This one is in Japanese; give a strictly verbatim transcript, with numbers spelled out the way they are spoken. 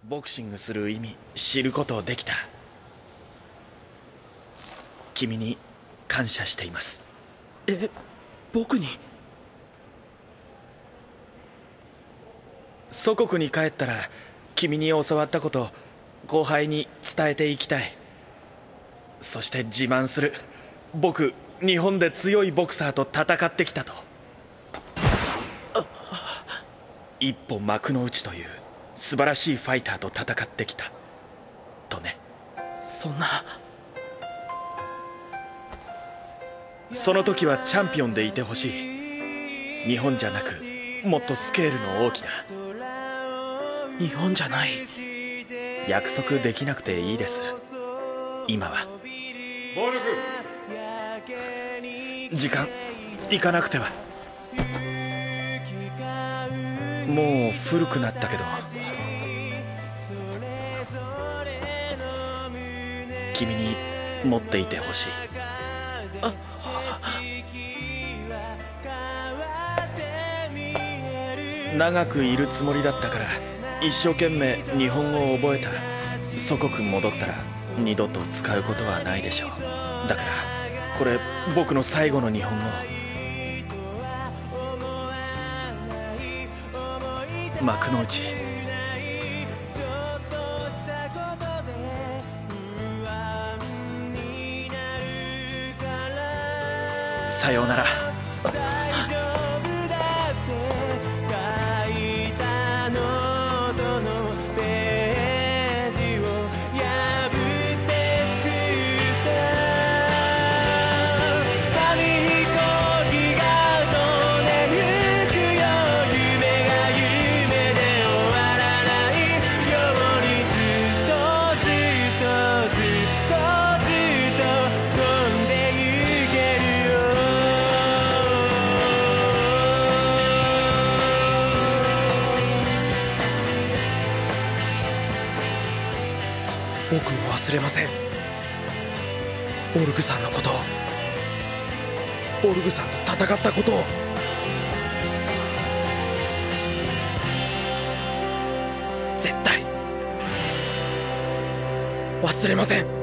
ボクシングする意味知ることできた。君に感謝しています。 え、僕に？ 祖国に帰ったら君に教わったこと後輩に伝えていきたい。そして自慢する。僕日本で強いボクサーと戦ってきたと。一歩幕の内という素晴らしいファイターと戦ってきたとね。 そんな。 その時はチャンピオンでいてほしい。日本じゃなくもっとスケールの大きな。 日本じゃない。 約束できなくていいです。今はボルグ、 時間行かなくては。もう古くなったけど君に持っていてほしい。長くいるつもりだったから一生懸命日本語を覚えた。祖国戻ったら二度と使うことはないでしょう。だからこれ僕の最後の日本語。幕の内。さようなら。 僕も忘れません。ボルグさんのことを、ボルグさんと戦ったことを。絶対忘れません。